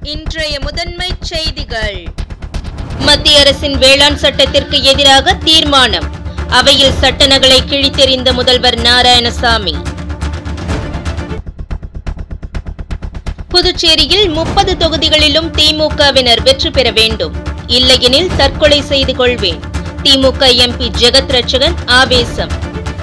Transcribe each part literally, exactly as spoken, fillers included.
இன்றைய முதன்மை செய்திகள். மத்திய அரசின் வேளாண் சட்டத்திற்கு எதிராக தீர்மானம். அவையில் சட்ட நகலை கிழித்தெறிந்த முதல்வர் நாராயணசாமி. புதுச்சேரியில் முப்பது தொகுதிகளிலும் திமுகவினர் வெற்றி பெற வேண்டும், இல்லையெனில் தற்கொலை செய்து கொள்வேன். திமுக எம்பி ஜெகத் ரட்சகன் ஆவேசம்.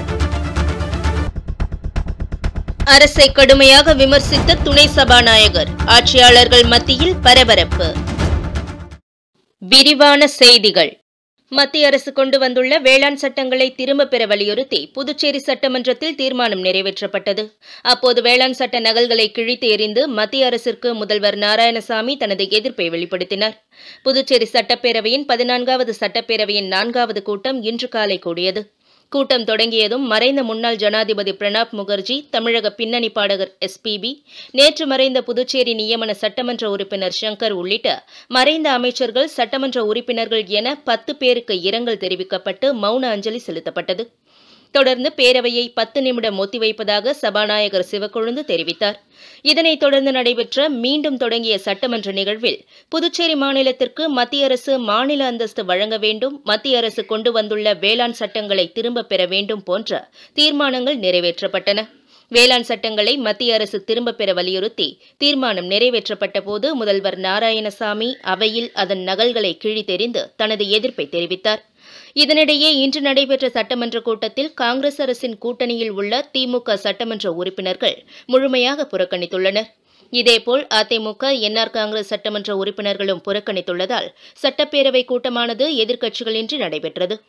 அரசை கடுமையாக விமர்சித்த துணை சபாநாயகர். ஆட்சியாளர்கள் மத்தியில் பரபரப்பு. விரிவான செய்திகள். மத்திய அரசு கொண்டு வந்துள்ள வேளாண் சட்டங்களை திரும்பப் பெற வலியுறுத்தி புதுச்சேரி சட்டமன்றத்தில் தீர்மானம் நிறைவேற்றப்பட்டது. அப்போது வேளாண் சட்ட நகல்களை கிழித்து எறிந்து மத்திய அரசிற்கு முதல்வர் நாராயணசாமி தனது எதிர்ப்பை வெளிப்படுத்தினார். புதுச்சேரி சட்டப்பேரவையின் பதினான்காவது சட்டப்பேரவையின் நான்காவது கூட்டம் இன்று காலை கூடியது. கூட்டம் தொடங்கியதும் மறைந்த முன்னாள் ஜனாதிபதி பிரணாப் முகர்ஜி, தமிழக பின்னணி பாடகர் எஸ் பி பி, நேற்று மறைந்த புதுச்சேரி நியமன சட்டமன்ற உறுப்பினர் சங்கர் உள்ளிட்ட மறைந்த அமைச்சர்கள், சட்டமன்ற உறுப்பினர்கள் என பத்து பேருக்கு இரங்கல் தெரிவிக்கப்பட்டு மௌன அஞ்சலி செலுத்தப்பட்டது. தொடர்ந்து பேரவையை பத்து நிமிடம் ஒத்திவைப்பதாக சபாநாயகர் சிவக்கொழுந்து தெரிவித்தார். இதனைத் தொடர்ந்து நடைபெற்ற மீண்டும் தொடங்கிய சட்டமன்ற நிகழ்வில் புதுச்சேரி மாநிலத்திற்கு மத்திய அரசு மாநில அந்தஸ்து வழங்க வேண்டும், மத்திய அரசு கொண்டு வந்துள்ள வேளாண் சட்டங்களை திரும்பப் பெற வேண்டும் போன்ற தீர்மானங்கள் நிறைவேற்றப்பட்டன. வேளாண் சட்டங்களை மத்திய அரசு திரும்பப் பெற வலியுறுத்தி தீர்மானம் நிறைவேற்றப்பட்ட போது முதல்வர் நாராயணசாமி அவையில் அதன் நகல்களை கிழித்தெறிந்து தனது எதிர்ப்பை தெரிவித்தார். இதனிடையே இன்று நடைபெற்ற சட்டமன்ற கூட்டத்தில் காங்கிரஸ் அரசின் கூட்டணியில் உள்ள திமுக சட்டமன்ற உறுப்பினர்கள் முழுமையாக புறக்கணித்துள்ளனர். இதேபோல் அதிமுக, என்ஆர் காங்கிரஸ் சட்டமன்ற உறுப்பினர்களும் புறக்கணித்துள்ளதால் சட்டப்பேரவை கூட்டமானது எதிர்க்கட்சிகளின்றி நடைபெற்றது.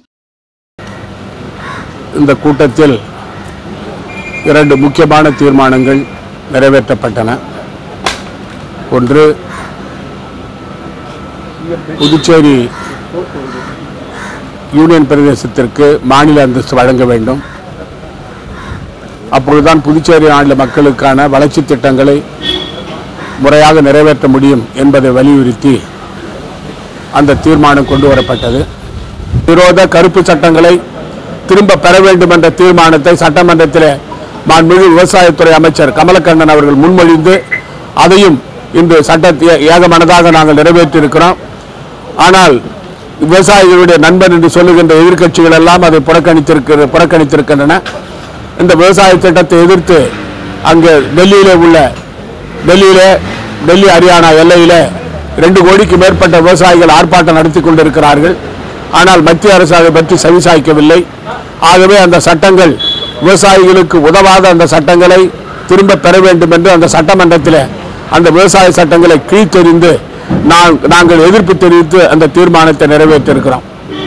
இந்த கூட்டத்தில் இரண்டு முக்கியமான தீர்மானங்கள் நிறைவேற்றப்பட்டன. ஒன்று, புதுச்சேரி யூனியன் பிரதேசத்திற்கு மாநில அந்தஸ்து வழங்க வேண்டும். அப்பொழுதுதான் புதுச்சேரி மாநில மக்களுக்கான வளர்ச்சி திட்டங்களை முறையாக நிறைவேற்ற முடியும் என்பதை வலியுறுத்தி அந்த தீர்மானம் கொண்டு வரப்பட்டது. விரோத கருப்பு சட்டங்களை திரும்ப பெற வேண்டும் என்ற தீர்மானத்தை சட்டமன்றத்தில் மாண்புமிகு விவசாயத்துறை அமைச்சர் கமலக்கண்ணன் அவர்கள் முன்மொழிந்து அதையும் இன்று சட்டத்தை ஏகமனதாக நாங்கள் நிறைவேற்றியிருக்கிறோம். ஆனால் விவசாயிகளுடைய நண்பன் என்று சொல்லுகின்ற எதிர்க்கட்சிகள் எல்லாம் அதை புறக்கணித்திருக்கிற புறக்கணித்திருக்கின்றன. இந்த விவசாய திட்டத்தை எதிர்த்து அங்கு டெல்லியிலே உள்ள டெல்லியிலே டெல்லி ஹரியானா எல்லையிலே ரெண்டு கோடிக்கு மேற்பட்ட விவசாயிகள் ஆர்ப்பாட்டம் நடத்தி கொண்டிருக்கிறார்கள். ஆனால் மத்திய அரசு அதை பற்றி செவிசாய்க்கவில்லை. ஆகவே அந்த சட்டங்கள், விவசாயிகளுக்கு உதவாத அந்த சட்டங்களை திரும்ப பெற வேண்டும் என்று அந்த சட்டமன்றத்தில் அந்த விவசாய சட்டங்களை கிழித்தெறிந்து நாங்கள் எதிர்ப்பு தெரிவித்து அந்த தீர்மானத்தை நிறைவேற்றியிருக்கிறோம்.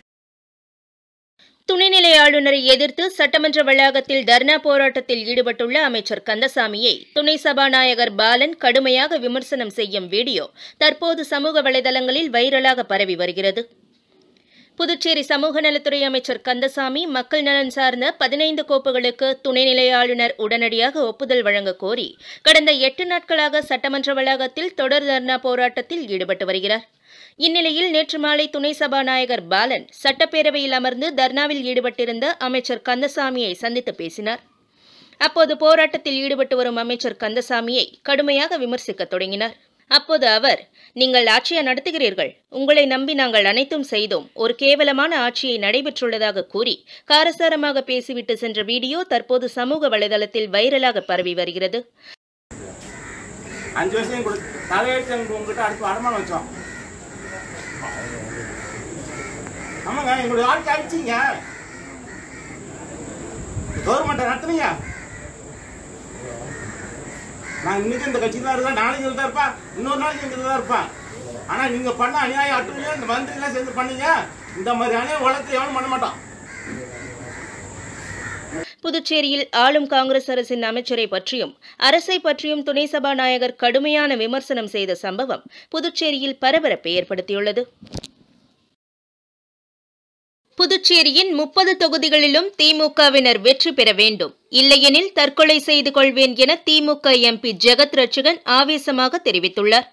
துணைநிலை ஆளுநரை எதிர்த்து சட்டமன்ற வளாகத்தில் தர்ணா போராட்டத்தில் ஈடுபட்டுள்ள அமைச்சர் கந்தசாமியை துணை சபாநாயகர் பாலன் கடுமையாக விமர்சனம் செய்யும் வீடியோ தற்போது சமூக வலைதளங்களில் வைரலாக பரவி வருகிறது. புதுச்சேரி சமூக நலத்துறை அமைச்சர் கந்தசாமி மக்கள் நலன் சார்ந்த பதினைந்து கோப்புகளுக்கு துணைநிலை ஆளுநர் உடனடியாக ஒப்புதல் வழங்க கோரி கடந்த எட்டு நாட்களாக சட்டமன்ற வளாகத்தில் தொடர் தர்ணா போராட்டத்தில் ஈடுபட்டு வருகிறார். இந்நிலையில் நேற்று மாலை துணை சபாநாயகர் பாலன் சட்டப்பேரவையில் அமர்ந்து தர்ணாவில் ஈடுபட்டிருந்த அமைச்சர் கந்தசாமியை சந்தித்து பேசினார். அப்போது போராட்டத்தில் ஈடுபட்டு வரும் அமைச்சர் கந்தசாமியை கடுமையாக விமர்சிக்க தொடங்கினார். அப்போது அவர், நீங்கள் ஆட்சியை நடத்துகிறீர்கள், உங்களை நம்பி நாங்கள் அனைத்தும் செய்தோம், ஒரு கேவலமான ஆட்சியை நடைபெற்றுள்ளதாக கூறி காரசாரமாக பேசிவிட்டு சென்ற வீடியோ தற்போது சமூக வலைதளத்தில் வைரலாக பரவி வருகிறது. அஞ்சு வருஷம் தலையெழுத்து உங்ககிட்ட அடுத்து அடமானம் வச்சோம். ஆமாங்க, எங்களுடைய ஆட்சி அடிச்சிங்க, கவர்மெண்ட்டை நடத்துனீங்க. நான் இன்னைக்கு இந்த கட்சி தான் இருக்கேன், நாளைக்கு தான் இருப்பேன், இன்னொரு நாளைக்கு இங்கே தான் இருப்பேன். ஆனால் நீங்கள் பண்ண அநியாயம் அட்டுமையாக இந்த மந்திரிலாம் சேர்ந்து பண்ணீங்க. இந்த மாதிரி அநியாயம் உலகத்தை எவனும் பண்ண மாட்டான். புதுச்சேரியில் ஆளும் காங்கிரஸ் அரசின் அமைச்சரை பற்றியும் அரசை பற்றியும் துணை சபாநாயகர் கடுமையான விமர்சனம் செய்த சம்பவம் புதுச்சேரியில் பரபரப்பை ஏற்படுத்தியுள்ளது. புதுச்சேரியின் முப்பது தொகுதிகளிலும் திமுகவினர் வெற்றி பெற வேண்டும், இல்லையெனில் தற்கொலை செய்து கொள்வேன் என திமுக எம்பி ஜெகத் ரட்சகன் ஆவேசமாக தெரிவித்துள்ளார்.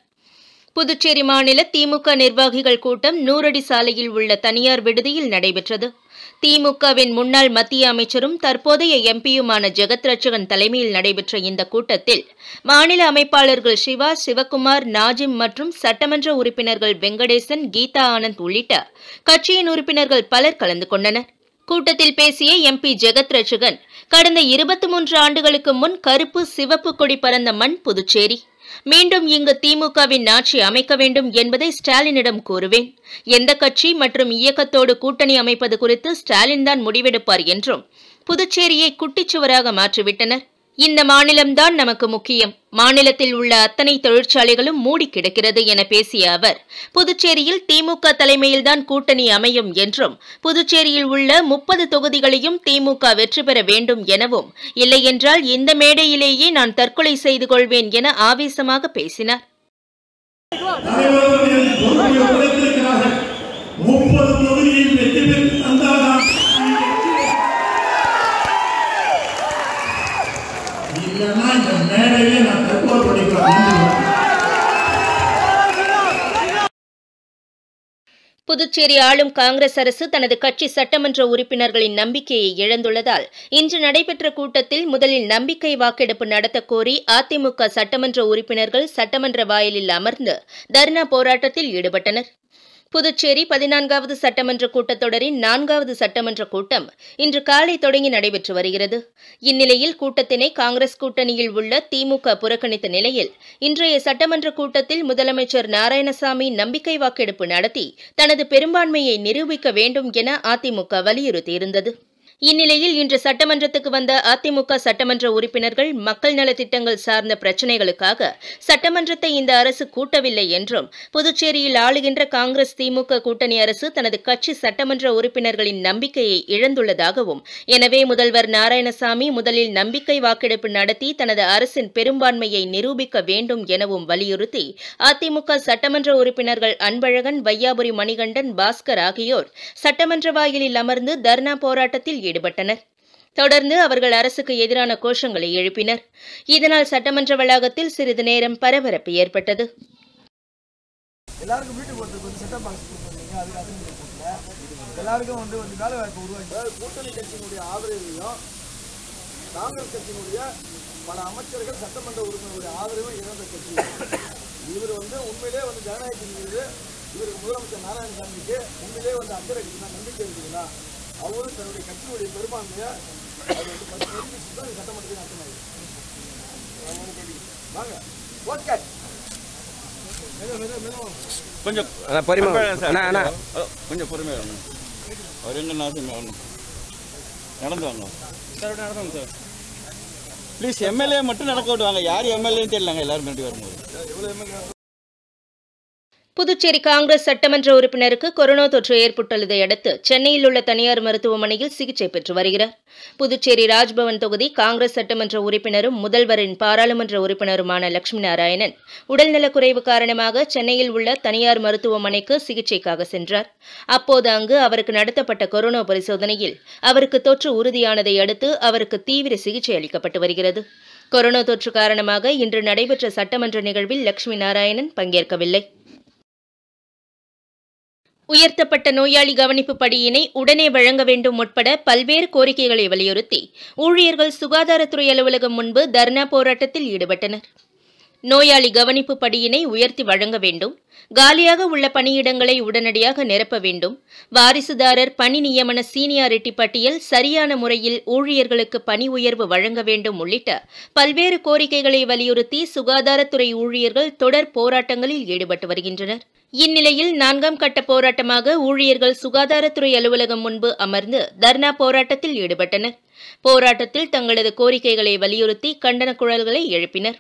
புதுச்சேரி மாநில திமுக நிர்வாகிகள் கூட்டம் நூறடி சாலையில் உள்ள தனியார் விடுதியில் நடைபெற்றது. திமுகவின் முன்னாள் மத்திய அமைச்சரும் தற்போதைய எம்பியுமான ஜெகத் ரட்சகன் தலைமையில் நடைபெற்ற இந்த கூட்டத்தில் மாநில அமைப்பாளர்கள் சிவா, சிவக்குமார், நாஜிம் மற்றும் சட்டமன்ற உறுப்பினர்கள் வெங்கடேசன், கீதா ஆனந்த் உள்ளிட்ட கட்சியின் உறுப்பினர்கள் பலர் கலந்து கொண்டனர். கூட்டத்தில் பேசிய எம்பி ஜெகத் ரட்சகன், கடந்த இருபத்தி மூன்று ஆண்டுகளுக்கு முன் கருப்பு சிவப்பு கொடி பறந்த மண் புதுச்சேரி. மீண்டும் இங்கு திமுகவின் ஆட்சி அமைக்க வேண்டும் என்பதை ஸ்டாலினிடம் கூறுவேன். எந்த கட்சி மற்றும் இயக்கத்தோடு கூட்டணி அமைப்பது குறித்து ஸ்டாலின் தான் முடிவெடுப்பார் என்றும் புதுச்சேரியை குட்டிச்சுவராக மாற்றிவிட்டனர். இந்த மாநிலம்தான் நமக்கு முக்கியம். மாநிலத்தில் உள்ள அத்தனை தொழிற்சாலைகளும் மூடி கிடக்கிறது என பேசிய அவர், புதுச்சேரியில் திமுக தலைமையில்தான் கூட்டணி அமையும் என்றும் புதுச்சேரியில் உள்ள முப்பது தொகுதிகளையும் திமுக வெற்றி பெற வேண்டும் எனவும், இல்லையென்றால் இந்த மேடையிலேயே நான் தற்கொலை செய்து கொள்வேன் என ஆவேசமாக பேசினார். புதுச்சேரி ஆளும் காங்கிரஸ் அரசு தனது கட்சி சட்டமன்ற உறுப்பினர்களின் நம்பிக்கையை இழந்துள்ளதால் இன்று நடைபெற்ற கூட்டத்தில் முதலில் நம்பிக்கை வாக்கெடுப்பு நடத்த கோரி அதிமுக சட்டமன்ற உறுப்பினர்கள் சட்டமன்ற வாயிலில் அமர்ந்து தர்ணா போராட்டத்தில் ஈடுபட்டனர். புதுச்சேரி பதினான்காவது சட்டமன்ற கூட்டத்தொடரின் நான்காவது சட்டமன்ற கூட்டம் இன்று காலை தொடங்கி நடைபெற்று வருகிறது. இந்நிலையில் கூட்டத்தினை காங்கிரஸ் கூட்டணியில் உள்ள திமுக புறக்கணித்த நிலையில் இன்றைய சட்டமன்ற கூட்டத்தில் முதலமைச்சர் நாராயணசாமி நம்பிக்கை வாக்கெடுப்பு நடத்தி தனது பெரும்பான்மையை நிரூபிக்க வேண்டும் என அதிமுக வலியுறுத்தியிருந்தது. இந்நிலையில் இன்று சட்டமன்றத்துக்கு வந்த அதிமுக சட்டமன்ற உறுப்பினர்கள் மக்கள் நலத்திட்டங்கள் சார்ந்த பிரச்சினைகளுக்காக சட்டமன்றத்தை இந்த அரசு கூட்டவில்லை என்றும், புதுச்சேரியில் ஆளுகின்ற காங்கிரஸ் திமுக கூட்டணி அரசு தனது கட்சி சட்டமன்ற உறுப்பினர்களின் நம்பிக்கையை இழந்துள்ளதாகவும், எனவே முதல்வர் நாராயணசாமி முதலில் நம்பிக்கை வாக்கெடுப்பு நடத்தி தனது அரசின் பெரும்பான்மையை நிரூபிக்க வேண்டும் எனவும் வலியுறுத்தி அதிமுக சட்டமன்ற உறுப்பினர்கள் அன்பழகன், வையாபுரி மணிகண்டன், பாஸ்கர் ஆகியோர் சட்டமன்ற வாயிலில் அமர்ந்து தர்ணா போராட்டத்தில் ஈடுபட்டனர். தொடர்ந்து அவர்கள் அரசுக்கு எதிரான கோஷங்களை எழுப்பினர். இதனால் சட்டமன்ற வளாகத்தில் சிறிது நேரம் பரபரப்பு ஏற்பட்டது. எல்லாருக்கும் வீட்டுக்கு ஒருத்தருக்கு வந்து செட்டப் பாக்ஸ் கொடுத்துருந்தீங்க, அதுக்கு அசம்பிளி போட்டுல எல்லாருக்கும் வந்து வந்து வேலை வாய்ப்பு உருவாக்கி கூட்டணி கட்சியினுடைய ஆதரவையும் காங்கிரஸ் கட்சியினுடைய பல அமைச்சர்கள் சட்டமன்ற உறுப்பினருடைய ஆதரவும் இழந்த கட்சி. இவர் வந்து உண்மையிலே வந்து ஜனநாயகத்தின் மீது இவருக்கு முதலமைச்சர் நாராயணசாமிக்கு உண்மையிலே வந்து அக்கறை இருக்குன்னா, நம்பிக்கை இருக்குதுன்னா, அவரும் தன்னுடைய கட்சியுடைய பெரும்பான்மையை அது வந்து பரிசீலிச்சு தான் சட்டமன்றத்தில் நடத்தினாங்க. வாங்க ஓகே கொஞ்சம் கொஞ்சம் பொறுமையாக வரணும். அவர் எங்கே நாசம் வரணும், நடந்து வாங்க சார், நடந்தாங்க சார். ப்ளீஸ் எம்எல்ஏ மட்டும் நடக்க விட்டுவாங்க. யார் எம்எல்ஏன்னு தெரியலங்க, எல்லாரும் வேண்டி வரும்போது. எவ்வளோ எம்எல்ஏ புதுச்சேரி காங்கிரஸ் சட்டமன்ற உறுப்பினருக்கு கொரோனா தொற்று ஏற்பட்டுள்ளதை அடுத்து சென்னையில் உள்ள தனியார் மருத்துவமனையில் சிகிச்சை பெற்று வருகிறார். புதுச்சேரி ராஜ்பவன் தொகுதி காங்கிரஸ் சட்டமன்ற உறுப்பினரும் முதல்வரின் பாராளுமன்ற உறுப்பினருமான லட்சுமி நாராயணன் உடல்நலக்குறைவு காரணமாக சென்னையில் உள்ள தனியார் மருத்துவமனைக்கு சிகிச்சைக்காக சென்றார். அப்போது அங்கு அவருக்கு நடத்தப்பட்ட கொரோனா பரிசோதனையில் அவருக்கு தொற்று உறுதியானதை அடுத்து அவருக்கு தீவிர சிகிச்சை அளிக்கப்பட்டு வருகிறது. கொரோனா தொற்று காரணமாக இன்று நடைபெற்ற சட்டமன்ற நிகழ்வில் லட்சுமி நாராயணன் பங்கேற்கவில்லை. உயர்த்தப்பட்ட நோயாளி கவனிப்பு படியினை உடனே வழங்க வேண்டும் உட்பட பல்வேறு கோரிக்கைகளை வலியுறுத்தி ஊழியர்கள் சுகாதாரத்துறை அலுவலகம் முன்பு தர்ணா போராட்டத்தில் ஈடுபட்டனர். நோயாளி கவனிப்பு படியினை உயர்த்தி வழங்க வேண்டும், காலியாக உள்ள பணியிடங்களை உடனடியாக நிரப்ப வேண்டும், வாரிசுதாரர் பணி நியமன சீனியாரிட்டி பட்டியல் சரியான முறையில் ஊழியர்களுக்கு பணி உயர்வு வழங்க வேண்டும் உள்ளிட்ட பல்வேறு கோரிக்கைகளை வலியுறுத்தி சுகாதாரத்துறை ஊழியர்கள் தொடர் போராட்டங்களில் ஈடுபட்டு வருகின்றனர். இந்நிலையில் நான்காம் கட்ட போராட்டமாக ஊழியர்கள் சுகாதாரத்துறை அலுவலகம் முன்பு அமர்ந்து தர்ணா போராட்டத்தில் ஈடுபட்டனர். போராட்டத்தில் தங்களது கோரிக்கைகளை வலியுறுத்தி கண்டன குரல்களை எழுப்பினர்.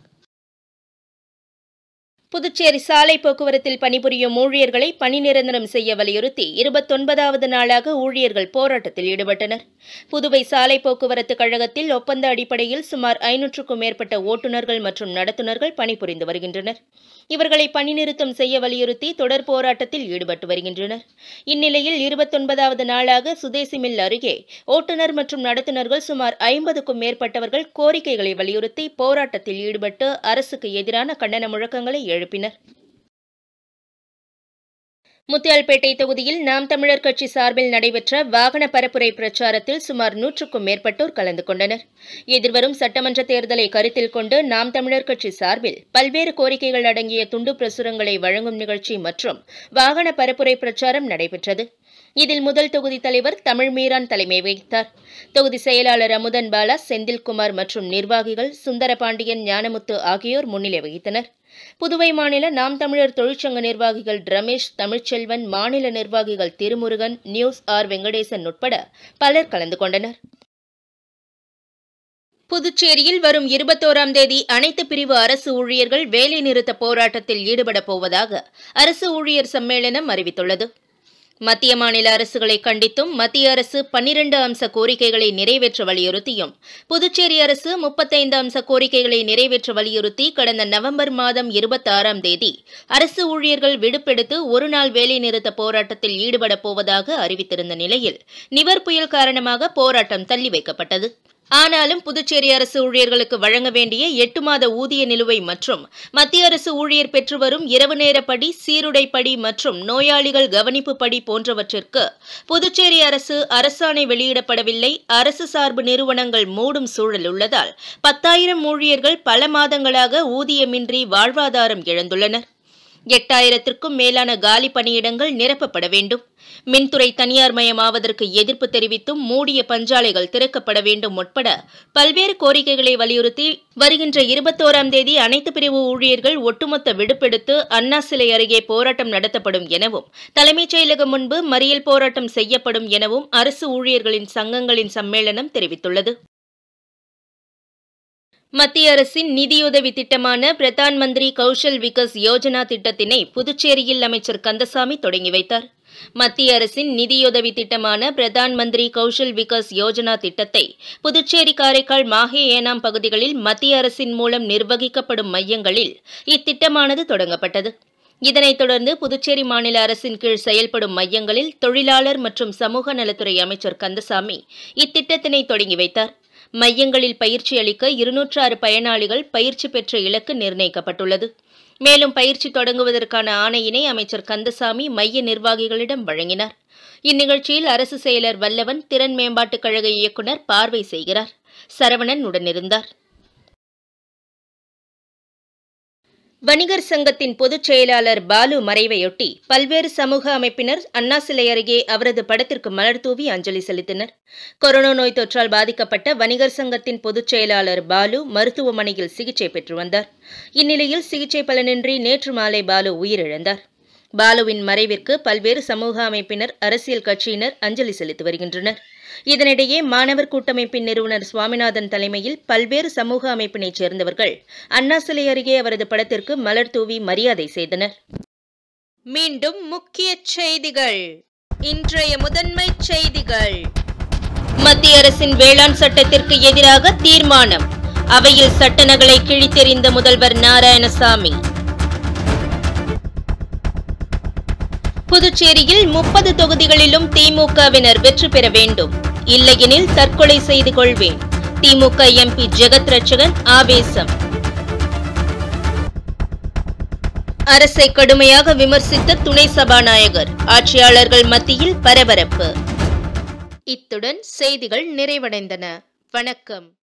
புதுச்சேரி சாலை போக்குவரத்தில் பணிபுரியும் ஊழியர்களை பணி நிரந்தரம் செய்ய வலியுறுத்தி இருபத்தொன்பதாவது நாளாக ஊழியர்கள் போராட்டத்தில் ஈடுபட்டனர். புதுவை சாலை போக்குவரத்து கழகத்தில் ஒப்பந்த அடிப்படையில் சுமார் ஐநூற்றுக்கும் மேற்பட்ட ஓட்டுநர்கள் மற்றும் நடத்துனர்கள் பணிபுரிந்து வருகின்றனர். இவர்களை பணி நிறுத்தம் செய்ய வலியுறுத்தி தொடர் போராட்டத்தில் ஈடுபட்டு வருகின்றனர். இந்நிலையில் இருபத்தொன்பதாவது நாளாக சுதேசி மில் அருகே ஓட்டுநர் மற்றும் நடத்துனர்கள் சுமார் ஐம்பதுக்கும் மேற்பட்டவர்கள் கோரிக்கைகளை வலியுறுத்தி போராட்டத்தில் ஈடுபட்டு அரசுக்கு எதிரான கண்டன முழக்கங்களை எழுப்பினர். முத்தியால்பேட்டை தொகுதியில் நாம் தமிழர் கட்சி சார்பில் நடைபெற்ற வாகன பரப்புரை பிரச்சாரத்தில் சுமார் நூற்றுக்கும் மேற்பட்டோர் கலந்து கொண்டனர். எதிர்வரும் சட்டமன்ற தேர்தலை கருத்தில் கொண்டு நாம் தமிழர் கட்சி சார்பில் பல்வேறு கோரிக்கைகள் அடங்கிய துண்டு பிரசுரங்களை வழங்கும் நிகழ்ச்சி மற்றும் வாகன பரப்புரை பிரச்சாரம் நடைபெற்றது. இதில் முதல் தொகுதி தலைவர் தமிழ் மீரான் தலைமை வகித்தார். தொகுதி செயலாளர் அமுதன் பாலா, செந்தில்குமார் மற்றும் நிர்வாகிகள் சுந்தரபாண்டியன், ஞானமுத்து ஆகியோர் முன்னிலை வகித்தனர். புதுவை மாநில நாம் தமிழர் தொழிற்சங்க நிர்வாகிகள் ரமேஷ், தமிழ்ச்செல்வன், மாநில நிர்வாகிகள் திருமுருகன், நியூஸ் ஆர் வெங்கடேசன் உட்பட பலர் கலந்து கொண்டனர். புதுச்சேரியில் வரும் இருபத்தோராம் தேதி அனைத்து பிரிவு அரசு ஊழியர்கள் வேலைநிறுத்த போராட்டத்தில் ஈடுபடப் போவதாக அரசு ஊழியர் சம்மேளனம் அறிவித்துள்ளது. மத்திய மாநில அரசுகளை கண்டித்தும் மத்திய அரசு பன்னிரண்டு அம்ச கோரிக்கைகளை நிறைவேற்ற வலியுறுத்தியும் புதுச்சேரி அரசு முப்பத்தைந்து அம்ச கோரிக்கைகளை நிறைவேற்ற வலியுறுத்தி கடந்த நவம்பர் மாதம் இருபத்தி ஆறாம் தேதி அரசு ஊழியர்கள் விடுப்பெடுத்து ஒருநாள் வேலைநிறுத்த போராட்டத்தில் ஈடுபடப் போவதாக அறிவித்திருந்த நிலையில் நிவர் புயல் காரணமாக போராட்டம் தள்ளி வைக்கப்பட்டது. ஆனாலும் புதுச்சேரி அரசு ஊழியர்களுக்கு வழங்க வேண்டிய எட்டு மாத ஊதிய நிலுவை மற்றும் மத்திய அரசு ஊழியர் பெற்று வரும் இரவு நேரப்படி, சீருடைப்படி மற்றும் நோயாளிகள் கவனிப்பு படி போன்றவற்றிற்கு புதுச்சேரி அரசு அரசாணை வெளியிடப்படவில்லை. அரசு சார்பு நிறுவனங்கள் மூடும் சூழல் உள்ளதால் பத்தாயிரம் ஊழியர்கள் பல மாதங்களாக ஊதியமின்றி வாழ்வாதாரம் இழந்துள்ளனர். எட்டாயிரத்திற்கும் மேலான காலி பணியிடங்கள் நிரப்பப்பட வேண்டும். மின்துறை தனியார் மயமாவதற்கு எதிர்ப்பு தெரிவித்தும் மூடிய பஞ்சாலைகள் திறக்கப்பட வேண்டும் உட்பட பல்வேறு கோரிக்கைகளை வலியுறுத்தி வருகின்ற இருபத்தோராம் தேதி அனைத்து பிரிவு ஊழியர்கள் ஒட்டுமொத்த விடுப்பெடுத்து அண்ணா சிலை அருகே போராட்டம் நடத்தப்படும் எனவும் தலைமைச் செயலகம் முன்பு மறியல் போராட்டம் செய்யப்படும் எனவும் அரசு ஊழியர்களின் சங்கங்களின் சம்மேளனம் தெரிவித்துள்ளது. மத்திய அரசின் நிதியுதவி திட்டமான பிரதான் மந்திரி கௌஷல் விகாஸ் யோஜனா திட்டத்தினை புதுச்சேரியில் அமைச்சர் கந்தசாமி தொடங்கி வைத்தார். மத்திய அரசின் நிதியுதவி திட்டமான பிரதான் மந்திரி கௌஷல் விகாஸ் யோஜனா திட்டத்தை புதுச்சேரி, காரைக்கால், மாஹே, ஏனாம் பகுதிகளில் மத்திய அரசின் மூலம் நிர்வகிக்கப்படும் மையங்களில் இத்திட்டமானது தொடங்கப்பட்டது. இதனைத் தொடர்ந்து புதுச்சேரி மாநில அரசின் கீழ் செயல்படும் மையங்களில் தொழிலாளர் மற்றும் சமூக நலத்துறை அமைச்சர் கந்தசாமி இத்திட்டத்தினை தொடங்கி வைத்தார். மையங்களில் பயிற்சி அளிக்க இருநூற்று ஆறு பயனாளிகள் பயிற்சி பெற்ற இலக்கு நிர்ணயிக்கப்பட்டுள்ளது. மேலும் பயிற்சி தொடங்குவதற்கான ஆணையினை அமைச்சர் கந்தசாமி மைய நிர்வாகிகளிடம் வழங்கினார். இந்நிகழ்ச்சியில் அரசு செயலர் வல்லவன், திறன் மேம்பாட்டுக் கழக இயக்குநர் பார்வை செய்கிறார். சரவணன் உடனிருந்தார். வணிகர் சங்கத்தின் பொதுச் செயலாளர் பாலு மறைவையொட்டி பல்வேறு சமூக அமைப்பினர் அண்ணா சிலை அருகே அவரது படத்திற்கு மலர் தூவி அஞ்சலி செலுத்தினர். கொரோனா நோய் தொற்றால் பாதிக்கப்பட்ட வணிகர் சங்கத்தின் பொதுச் செயலாளர் பாலு மருத்துவமனையில் சிகிச்சை பெற்று வந்தார். இந்நிலையில் சிகிச்சை பலனின்றி நேற்று மாலை பாலு உயிரிழந்தார். பாலுவின் மறைவிற்கு பல்வேறு சமூக அமைப்பினர், அரசியல் கட்சியினர் அஞ்சலி செலுத்தி வருகின்றனர். இதனிடையே மாணவர் கூட்டமைப்பின் நிறுவனர் சுவாமிநாதன் தலைமையில் பல்வேறு சமூக அமைப்பினைச் சேர்ந்தவர்கள் அண்ணா சிலை அருகே அவரது படத்திற்கு மலர் தூவி மரியாதை செய்தனர். மீண்டும் முக்கிய செய்திகள். இன்றைய முதன்மை செய்திகள். மத்திய அரசின் வேளாண் சட்டத்திற்கு எதிராக தீர்மானம். அவையில் சட்ட நகலை கிழித்தெறிந்த முதல்வர் நாராயணசாமி. புதுச்சேரியில் முப்பது தொகுதிகளிலும் திமுகவினர் வெற்றி பெற வேண்டும், இல்லையெனில் தற்கொலை செய்து கொள்வேன். திமுக எம்பி ஜெகத் ரட்சகன் ஆவேசம். அரசை கடுமையாக விமர்சித்த துணை சபாநாயகர், ஆட்சியாளர்கள் மத்தியில் பரபரப்பு. இத்துடன் செய்திகள் நிறைவடைந்தன. வணக்கம்.